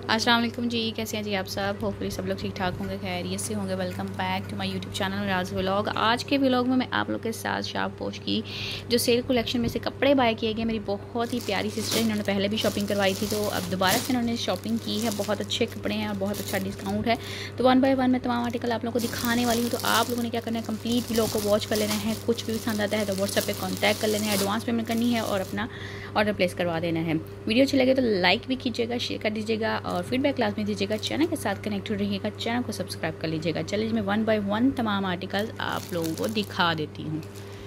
अस्सलाम वालेकुम जी, कैसे हैं जी आप सब। होपफुली सब लोग ठीक ठाक होंगे, खैरियत से होंगे। Welcome back to my YouTube channel Raj vlog. आज के व्लॉग में मैं आप लोग के साथ शाप पोश की जो सेल कलेक्शन में से कपड़े बाय किए गए। मेरी बहुत ही प्यारी सिस्टर, इन्होंने पहले भी शॉपिंग करवाई थी, तो अब दोबारा से इन्होंने शॉपिंग की है। बहुत अच्छे कपड़े हैं और बहुत अच्छा डिस्काउंट है। तो 1 बाय 1 मैं तमाम आर्टिकल आप लोगों को दिखाने वाली हूँ। तो आप लोगों ने क्या करना है, कंप्लीट व्लॉग को वॉच कर लेना है। कुछ भी पसंद आता है तो व्हाट्सएप पर कॉन्टैक्ट कर लेना है, एडवांस पेमेंट करनी है और अपना ऑर्डर प्लेस करवा देना है। वीडियो अच्छी लगे तो लाइक भी कीजिएगा, शेयर कर दीजिएगा और फीडबैक लाजमी दीजिएगा। चैनल के साथ कनेक्टेड रहिएगा, चैनल को सब्सक्राइब कर लीजिएगा। चलिए मैं 1 बाय 1 तमाम आर्टिकल्स आप लोगों को दिखा देती हूँ।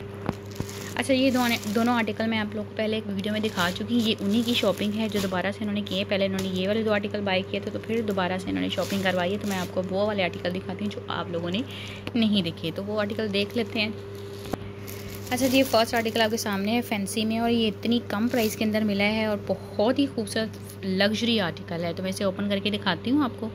अच्छा, ये दोनों आर्टिकल मैं आप लोगों को पहले एक वीडियो में दिखा चुकी हूँ। ये उन्हीं की शॉपिंग है जो दोबारा से इन्होंने किए। पहले इन्होंने ये वाले 2 आर्टिकल बाय किए थे, तो फिर दोबारा से इन्होंने शॉपिंग करवाई है। तो मैं आपको वो वाले आर्टिकल दिखाती हूँ जो आप लोगों ने नहीं देखे, तो वो आर्टिकल देख लेते हैं। अच्छा जी, फर्स्ट आर्टिकल आपके सामने है फैंसी में, और ये इतनी कम प्राइस के अंदर मिला है और बहुत ही खूबसूरत लग्जरी आर्टिकल है। तो मैं इसे ओपन करके दिखाती हूँ आपको।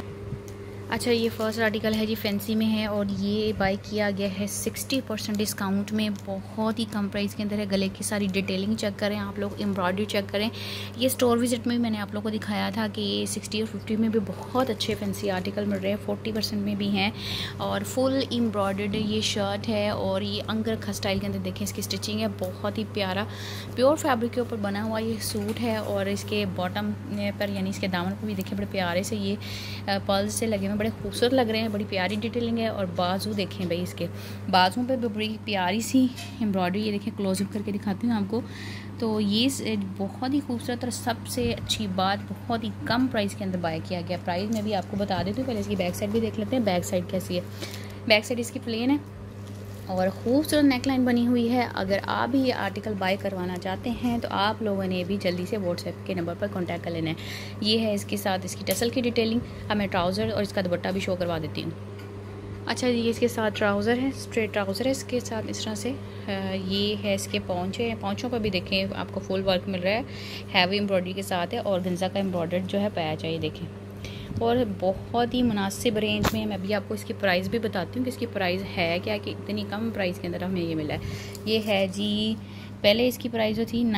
अच्छा, ये फर्स्ट आर्टिकल है जी, फैंसी में है और ये बाय किया गया है 60% डिस्काउंट में। बहुत ही कम प्राइस के अंदर है। गले की सारी डिटेलिंग चेक करें आप लोग, एम्ब्रॉयडरी चेक करें। ये स्टोर विजिट में भी मैंने आप लोगों को दिखाया था कि 60 और 50 में भी बहुत अच्छे फैंसी आर्टिकल मिल रहे हैं। 40% में भी हैं और फुल एम्ब्रॉयडर्ड ये शर्ट है और ये अंगरखा स्टाइल के अंदर देखें इसकी स्टिचिंग है। बहुत ही प्यारा प्योर फैब्रिक के ऊपर बना हुआ ये सूट है और इसके बॉटम पर यानी इसके दामन को भी देखें, बड़े प्यारे से ये पर्ल्स से लगे हुए, बड़े खूबसूरत लग रहे हैं। बड़ी प्यारी डिटेलिंग है और बाजू देखें भाई, इसके बाजुओं पे भी बड़ी प्यारी सी एम्ब्रॉयडरी। ये देखें, क्लोजअप करके दिखाती हूँ आपको। तो ये बहुत ही खूबसूरत और सबसे अच्छी बात, बहुत ही कम प्राइस के अंदर बाय किया गया। प्राइस मैं भी आपको बता देती हूँ। पहले इसकी बैक साइड भी देख लेते हैं। बैक साइड कैसी है। बैक साइड इसकी प्लेन है और खूबसूरत नेकलाइन बनी हुई है। अगर आप भी ये आर्टिकल बाय करवाना चाहते हैं तो आप लोगों ने भी जल्दी से व्हाट्सएप के नंबर पर कांटेक्ट कर लेना है। ये है इसके साथ इसकी टसल की डिटेलिंग। अब मैं ट्राउज़र और इसका दुपट्टा भी शो करवा देती हूँ। अच्छा, ये इसके साथ ट्राउज़र है, स्ट्रेट ट्राउज़र है इसके साथ इस तरह से। ये है इसके पौंचे, पौंचों पर भी देखें आपको फुल वर्क मिल रहा है, हैवी एम्ब्रॉयडरी के साथ है और गंजा का एम्ब्रॉयडर्ड जो है पैच है, ये देखें। और बहुत ही मुनासिब रेंज में। मैं भी आपको इसकी प्राइस भी बताती हूँ कि इसकी प्राइस है क्या, कि इतनी कम प्राइस के अंदर हमें ये मिला है। ये है जी, पहले इसकी प्राइस जो थी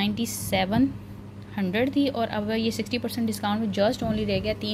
9700 थी और अब ये 60% डिस्काउंट में जस्ट ओनली रह गया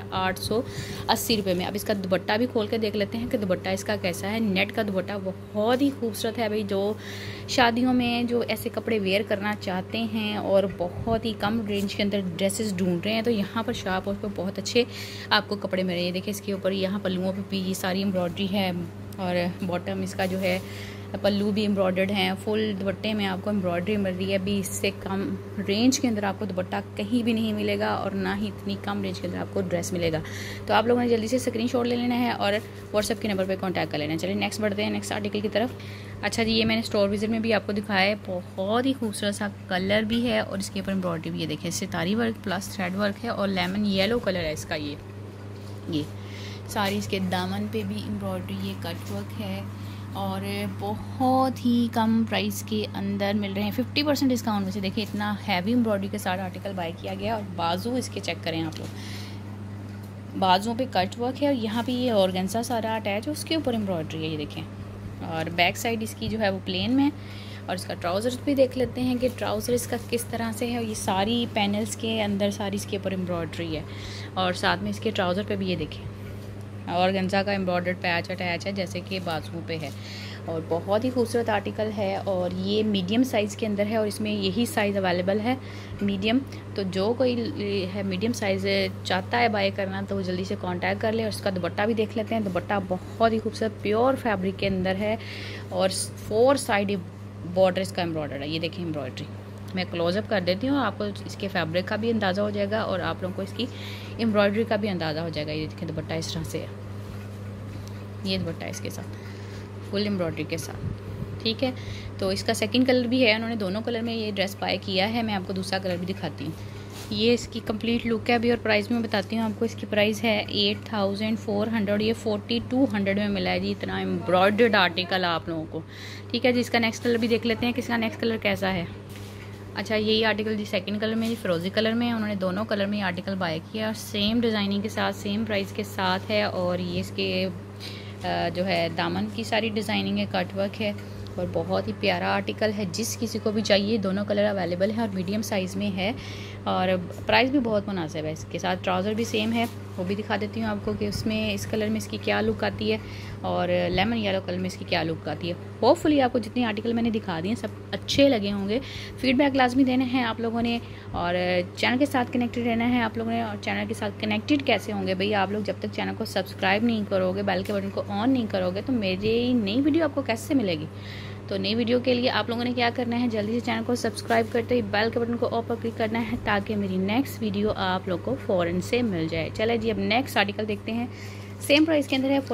3880 रुपये में। अब इसका दुपट्टा भी खोल के देख लेते हैं कि दुपट्टा इसका कैसा है। नेट का दुपट्टा बहुत ही खूबसूरत है भाई। जो शादियों में जो ऐसे कपड़े वेयर करना चाहते हैं और बहुत ही कम रेंज के अंदर ड्रेसेस ढूंढ रहे हैं, तो यहाँ पर शॉप पर बहुत अच्छे आपको कपड़े मिल रहे हैं। देखिए, इसके ऊपर यहाँ पल्लुओं पर भी सारी एम्ब्रॉयडरी है और बॉटम इसका जो है पल्लू भी एम्ब्रॉयडर्ड हैं। फुल दुपट्टे में आपको एम्ब्रॉयडरी मिल रही है। भी इससे कम रेंज के अंदर आपको दुपट्टा कहीं भी नहीं मिलेगा और ना ही इतनी कम रेंज के अंदर आपको ड्रेस मिलेगा। तो आप लोगों ने जल्दी से स्क्रीनशॉट ले लेना है और व्हाट्सएप के नंबर पर कॉन्टैक्ट कर लेना है। चलिए नेक्स्ट बढ़ते हैं, नेक्स्ट आर्टिकल की तरफ। अच्छा जी, ये मैंने स्टोर विजिट में भी आपको दिखाया है। बहुत ही खूबसूरत सा कलर भी है और इसके ऊपर एम्ब्रॉयडरी भी है। देखिए, सितारी वर्क प्लस थ्रेड वर्क है और लेमन येलो कलर है इसका। ये सारी इसके दामन पे भी एम्ब्रॉयडरी, ये कट वर्क है और बहुत ही कम प्राइस के अंदर मिल रहे हैं 50% डिस्काउंट में से। देखिए, इतना हैवी एम्ब्रॉयडरी के साथ आर्टिकल बाय किया गया और बाजू इसके चेक करें आप लोग। बाजुओं पे कट वर्क है और यहाँ पे ये ऑर्गेन्जा सारा अटैच है, उसके ऊपर एम्ब्रॉयडरी है, ये देखें। और बैक साइड इसकी जो है वो प्लेन में है। और इसका ट्राउज़र भी देख लेते हैं कि ट्राउज़र इसका किस तरह से है। और ये सारी पैनल्स के अंदर सारी इसके ऊपर एम्ब्रॉयडरी है और साथ में इसके ट्राउज़र पे भी ये देखें और गंजा का एम्ब्रॉयडर्ड पैच अटैच है जैसे कि बाजुओं पे है। और बहुत ही खूबसूरत आर्टिकल है और ये मीडियम साइज़ के अंदर है और इसमें यही साइज़ अवेलेबल है, मीडियम। तो जो कोई है मीडियम साइज़ चाहता है बाय करना तो वो जल्दी से कांटेक्ट कर ले। और इसका दुपट्टा भी देख लेते हैं। दुपट्टा बहुत ही खूबसूरत प्योर फैब्रिक के अंदर है और 4 साइड बॉर्डर इसका एम्ब्रॉयडर्ड है। ये देखें एम्ब्रॉयडरी, मैं क्लोजअप कर देती हूँ, आपको इसके फैब्रिक का भी अंदाज़ा हो जाएगा और आप लोगों को इसकी एम्ब्रॉयडरी का भी अंदाज़ा हो जाएगा। ये देखिए, दुपट्टा इस तरह से है। ये दुपट्टा इसके साथ फुल एम्ब्रॉयडरी के साथ, ठीक है। तो इसका सेकंड कलर भी है, उन्होंने दोनों कलर में ये ड्रेस बाय किया है। मैं आपको दूसरा कलर भी दिखाती हूँ। ये इसकी कंप्लीट लुक है अभी और प्राइस भी मैं बताती हूँ आपको। इसकी प्राइस है 8400। ये 4200 में मिला है जी, इतना एम्ब्रॉयडर्ड आर्टिकल आप लोगों को, ठीक है जी। इसका नेक्स्ट कलर भी देख लेते हैं कि इसका नेक्स्ट कलर कैसा है। अच्छा, यही आर्टिकल जी सेकंड कलर में, जी फिरोजी कलर में है। उन्होंने दोनों कलर में ये आर्टिकल बाय किया और सेम डिज़ाइनिंग के साथ, सेम प्राइस के साथ है। और ये इसके जो है दामन की सारी डिज़ाइनिंग है, कट वर्क है और बहुत ही प्यारा आर्टिकल है। जिस किसी को भी चाहिए दोनों कलर अवेलेबल है और मीडियम साइज़ में है और प्राइस भी बहुत मुनासिब है। इसके साथ ट्राउज़र भी सेम है, वो भी दिखा देती हूँ आपको कि उसमें इस कलर में इसकी क्या लुक आती है और लेमन येलो कलर में इसकी क्या लुक आती है। होपफुली आपको जितने आर्टिकल मैंने दिखा दिए सब अच्छे लगे होंगे। फीडबैक लाजमी देने हैं आप लोगों ने और चैनल के साथ कनेक्टेड रहना है आप लोगों ने। और चैनल के साथ कनेक्टेड कैसे होंगे भाई, आप लोग जब तक चैनल को सब्सक्राइब नहीं करोगे, बेल के बटन को ऑन नहीं करोगे तो मेरी नई वीडियो आपको कैसे मिलेगी। तो नई वीडियो के लिए आप लोगों ने क्या करना है, जल्दी से चैनल को सब्सक्राइब करते ही बेल के बटन को ऑल पर क्लिक करना है ताकि मेरी नेक्स्ट वीडियो आप लोग को फ़ौरन से मिल जाए। चले जी अब नेक्स्ट आर्टिकल देखते हैं। सेम प्राइस के अंदर है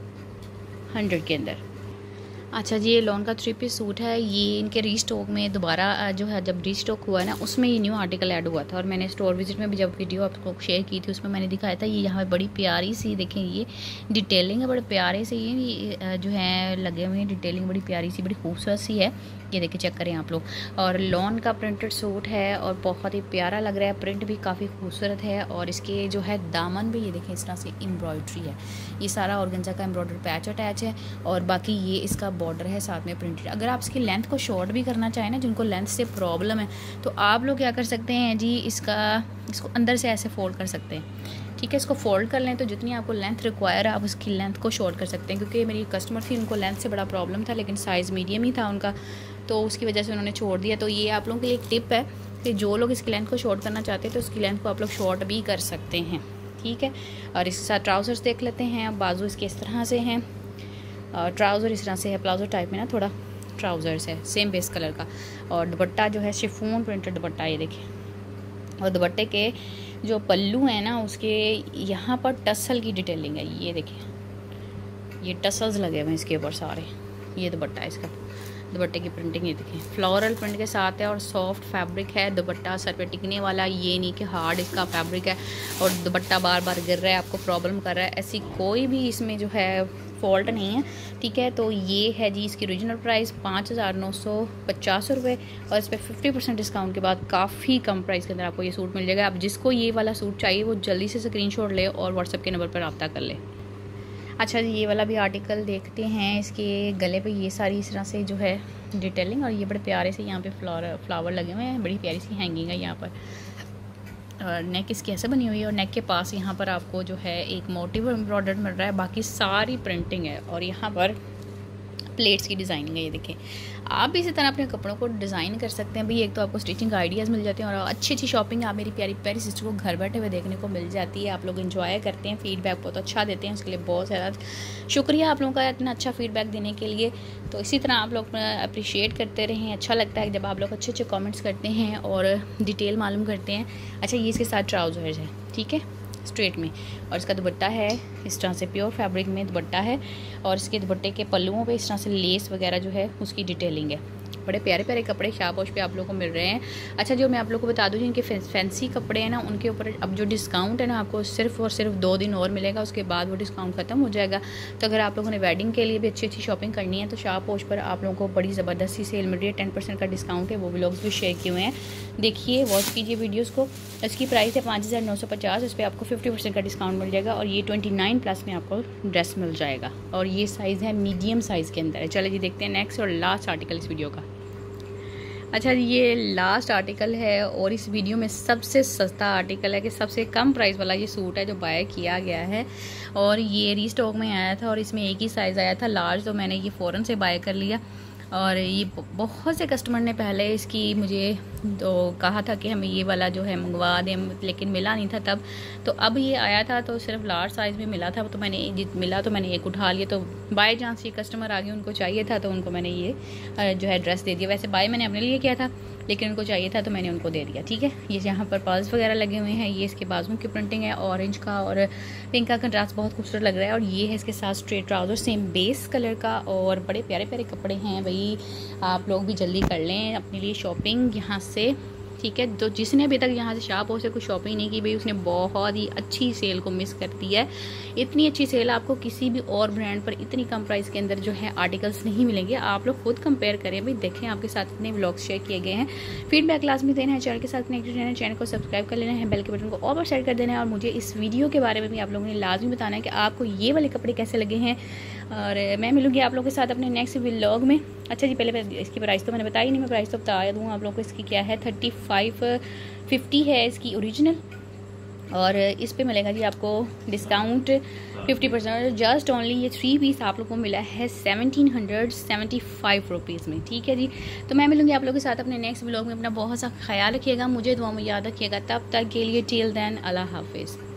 4200 के अंदर। अच्छा जी, ये लॉन का 3 पीस सूट है। ये इनके रीस्टॉक में दोबारा जो है जब रीस्टॉक हुआ ना उसमें ये न्यू आर्टिकल ऐड हुआ था और मैंने स्टोर विजिट में भी जब वीडियो आपको शेयर की थी उसमें मैंने दिखाया था। ये यहाँ पे बड़ी प्यारी सी देखें, ये डिटेलिंग है, बड़े प्यारे से ये जो है लगे हुए हैं। डिटेलिंग बड़ी प्यारी सी, बड़ी खूबसूरत सी है। ये देखिए चेक करें आप लोग। और लॉन का प्रिंटेड सूट है और बहुत ही प्यारा लग रहा है। प्रिंट भी काफ़ी खूबसूरत है और इसके जो है दामन भी ये देखें इस तरह से एम्ब्रॉयड्री है। ये सारा ऑर्गेन्जा का एम्ब्रॉयडरी पैच अटैच है और बाकी ये इसका बॉर्डर है साथ में प्रिंटेड। अगर आप इसकी लेंथ को शॉर्ट भी करना चाहें ना, जिनको लेंथ से प्रॉब्लम है, तो आप लोग क्या कर सकते हैं जी, इसको अंदर से ऐसे फोल्ड कर सकते हैं। ठीक है, इसको फोल्ड कर लें तो जितनी आपको लेंथ रिक्वायर है आप उसकी लेंथ को शॉर्ट कर सकते हैं। क्योंकि मेरी कस्टमर थी, उनको लेंथ से बड़ा प्रॉब्लम था लेकिन साइज़ मीडियम ही था उनका, तो उसकी वजह से उन्होंने छोड़ दिया। तो ये आप लोगों के लिए एक टिप है कि जो लोग इसकी लेंथ को शॉर्ट करना चाहते हैं तो उसकी लेंथ को आप लोग शॉर्ट भी कर सकते हैं। ठीक है, और इसके साथ ट्राउज़र्स देख लेते हैं। बाजू इसके इस तरह से हैं, ट्राउज़र इस तरह से है, प्लाजो टाइप में ना थोड़ा ट्राउज़र्स है सेम बेस कलर का। और दुपट्टा जो है शिफॉन प्रिंटेड दुपट्टा, ये देखिए। और दुपट्टे के जो पल्लू हैं ना उसके यहाँ पर टसल की डिटेलिंग है। ये देखिए, ये टसल्स लगे हुए हैं इसके ऊपर सारे। ये दुपट्टा है इसका, दुपट्टे की प्रिंटिंग ये देखिए फ्लोरल प्रिंट के साथ है और सॉफ्ट फैब्रिक है। दुपट्टा सर पे टिकने वाला, ये नहीं कि हार्ड इसका फैब्रिक है और दुपट्टा बार बार गिर रहा है, आपको प्रॉब्लम कर रहा है, ऐसी कोई भी इसमें जो है फॉल्ट नहीं है। ठीक है, तो ये है जी इसकी ओरिजिनल प्राइस 5950 रुपये और इस पर 50% डिस्काउंट के बाद काफ़ी कम प्राइस के अंदर आपको ये सूट मिल जाएगा। अब जिसको ये वाला सूट चाहिए वो जल्दी से स्क्रीनशॉट ले और व्हाट्सएप के नंबर पर रब्ता कर ले। अच्छा जी, ये वाला भी आर्टिकल देखते हैं। इसके गले पे ये सारी इस तरह से जो है डिटेलिंग और ये बड़े प्यारे से यहाँ पे फ्लावर लगे हुए हैं, बड़ी प्यारी सी हैंगिंग है यहाँ पर। और नेक इसकी ऐसे बनी हुई है और नेक के पास यहाँ पर आपको जो है एक मोटिव एम्ब्रॉयडर्ड मिल रहा है, बाकी सारी प्रिंटिंग है। और यहाँ पर प्लेट्स की डिज़ाइनिंग है, ये देखें। आप भी इसी तरह अपने कपड़ों को डिज़ाइन कर सकते हैं भाई। एक तो आपको स्टिचिंग आइडियाज़ मिल जाते हैं और अच्छी अच्छी शॉपिंग आप मेरी प्यारी प्यारी सिस्टर को घर बैठे हुए देखने को मिल जाती है। आप लोग एंजॉय करते हैं, फीडबैक बहुत अच्छा देते हैं, उसके लिए बहुत ज़्यादा शुक्रिया आप लोगों का इतना अच्छा फीडबैक देने के लिए। तो इसी तरह आप लोग अप्रिशिएट करते रहें। अच्छा लगता है जब आप लोग अच्छे अच्छे कॉमेंट्स करते हैं और डिटेल मालूम करते हैं। अच्छा, ये इसके साथ ट्राउज़र्स है, ठीक है, स्ट्रेट में। और इसका दुपट्टा है इस तरह से प्योर फैब्रिक में दुपट्टा है और इसके दुपट्टे के पल्लुओं पे इस तरह से लेस वगैरह जो है उसकी डिटेलिंग है। बड़े प्यारे प्यारे कपड़े शापोश पे आप लोगों को मिल रहे हैं। अच्छा, जो मैं आप लोगों को बता दूं जिनके फैंसी कपड़े हैं ना उनके ऊपर अब जो डिस्काउंट है ना आपको सिर्फ और सिर्फ 2 दिन और मिलेगा, उसके बाद वो डिस्काउंट ख़त्म हो जाएगा। तो अगर आप लोगों ने वेडिंग के लिए भी अच्छी अच्छी शॉपिंग करनी है तो शापोश पर आप लोगों को बड़ी ज़बरदस्त सी सेल मिल रही है। 10% का डिस्काउंट है, वो व्लॉग्स भी शेयर किए हुए हैं, देखिए वॉच कीजिए वीडियोज़ को। इसकी प्राइस है 5950, इस पर आपको 50% का डिस्काउंट मिल जाएगा और ये 29+ में आपको ड्रेस मिल जाएगा और ये साइज़ है मीडियम साइज़ के अंदर है। चलिए जी देखते हैं नेक्स्ट और लास्ट आर्टिकल इस वीडियो का। अच्छा, ये लास्ट आर्टिकल है और इस वीडियो में सबसे सस्ता आर्टिकल है कि सबसे कम प्राइस वाला ये सूट है जो बाय किया गया है और ये रीस्टॉक में आया था और इसमें एक ही साइज़ आया था लार्ज, तो मैंने ये फ़ौरन से बाय कर लिया। और ये बहुत से कस्टमर ने पहले इसकी मुझे तो कहा था कि हमें ये वाला जो है मंगवा दें, लेकिन मिला नहीं था तब। तो अब ये आया था तो सिर्फ लार्ज साइज़ में मिला था, तो मैंने एक उठा लिया। तो बाय चांस ये कस्टमर आ गए, उनको चाहिए था तो उनको मैंने ये जो है ड्रेस दे दिया। वैसे बाय मैंने अपने लिए किया था लेकिन उनको चाहिए था तो मैंने उनको दे दिया। ठीक है, ये यहाँ पर पर्ल्स वगैरह लगे हुए हैं, ये इसके बाजू की प्रिंटिंग है, ऑरेंज का और पिंक का कंट्रास्ट बहुत खूबसूरत लग रहा है। और ये है इसके साथ straight trouser same base colour का और बड़े प्यारे प्यारे कपड़े हैं भाई। आप लोग भी जल्दी कर लें अपने लिए शॉपिंग यहाँ से। ठीक है, तो जिसने अभी तक यहाँ से शाहपोश से कुछ शॉपिंग नहीं की भाई उसने बहुत ही अच्छी सेल को मिस कर दी है। इतनी अच्छी सेल आपको किसी भी और ब्रांड पर इतनी कम प्राइस के अंदर जो है आर्टिकल्स नहीं मिलेंगे। आप लोग खुद कंपेयर करें भाई, देखें आपके साथ इतने व्लॉग्स शेयर किए गए हैं। फीडबैक लाजमी देना है, चैनल के साथ कनेक्टेड रहना है, चैनल को सब्सक्राइब कर लेना है, बेल के बटन को ऑल पर सेट कर देना है और मुझे इस वीडियो के बारे में भी आप लोगों ने लाजमी बताना है कि आपको ये वाले कपड़े कैसे लगे हैं। और मैं मिलूँगी आप लोगों के साथ अपने नेक्स्ट व्लॉग में। अच्छा जी, पहले इसकी प्राइस तो मैंने बताई नहीं, मैं प्राइस तो बता दूँ आप लोगों को। इसकी क्या है 50 है इसकी ओरिजिनल, और इस पे मिलेगा जी आपको डिस्काउंट 50%। जस्ट ओनली ये 3 पीस आप लोगों को मिला है 1775 रुपीज़ में। ठीक है जी, तो मैं मिलूंगी आप लोगों के साथ अपने नेक्स्ट व्लॉग में। अपना बहुत सा ख्याल रखिएगा, मुझे दुआ में याद रखिएगा। तब तक के लिए टिल देन अल्लाह हाफिज़।